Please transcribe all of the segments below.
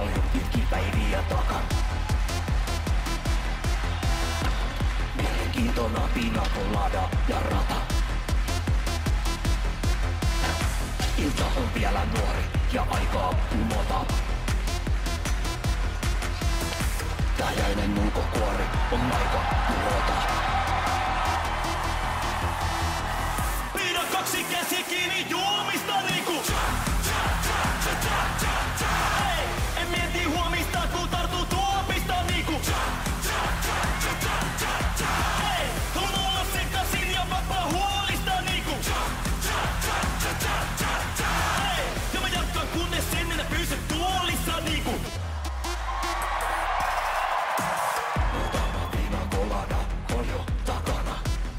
paljon pitkiä päiviä takan. Mielenkiintona pina colada ja rata. Ilta on vielä nuori ja aikaa kumota. Täjäinen ulkokuori on aika tuhota. Pidä kaksi käsi kiinni juomista niinku. Hei, en mieti huomista kun tartuu tuopista niinku. Hei, on olla sekasin ja vapaa huolista niinku. Hei, ja mä jatkan kunnes ennen pysyt tuolissa niinku. Muutama pina colada on jo takana.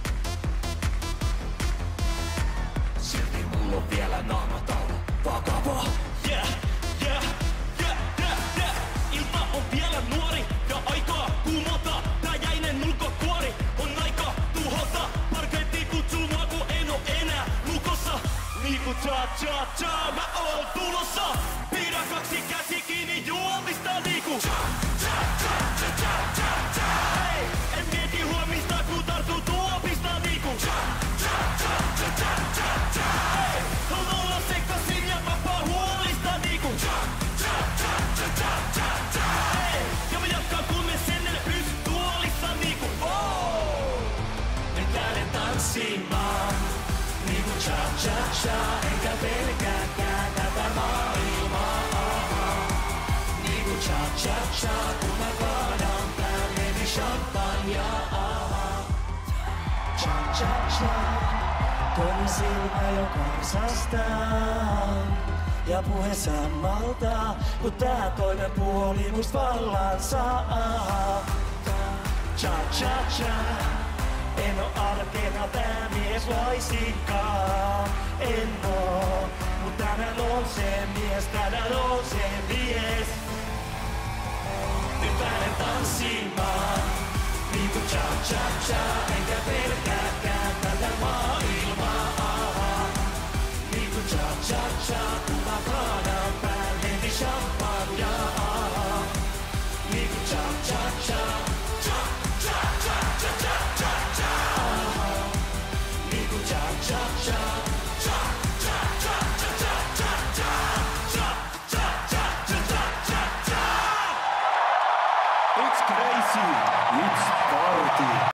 Silti mulla on vielä naamataulu vakava. Yeah. Ilta on vielä nuori ja aikaa kumota. Tää jäinen ulkokuori on aika tuhota. Parketti kutsuu mua kun en oo enää lukossa. Niinku cha cha cha mä oon tulossa. Pidä kaksi käsi kiinni juomista niinku. Hei, en mieti huomista kun tartuu tuopista niinku. Hei, on olla sekasin ja vapaa huolista niinku. Hei, ja mä jatkan kunnes ennen pysyt tuolissa niinku. Nyt lähden tanssimaan niinku cha cha cha. Enkä pelkääkään tätä maailmaa. Niinku cha cha cha. Kun mä kaadan päälleni champagnea. Cha cha cha. Toinen silmä jo karsastaa. Ja puhe sammaltaa, kun tää toinen puoli must vallan saa. Cha cha cha. En oo arkena tää mies laisinkaan. En oo, mut tänään on se mies, tänään on se mies. Nyt lähden tanssimaan niinku cha cha cha. Enkä pelkääkään tätä maailmaa. Niinku cha cha cha. Kun mä kaadan päälleni champagnea. Niinku cha cha cha. Cha cha cha cha cha cha cha. Niinku cha cha cha. Cha cha cha cha cha cha cha. Cha cha cha cha cha cha cha. It's crazy, it's party.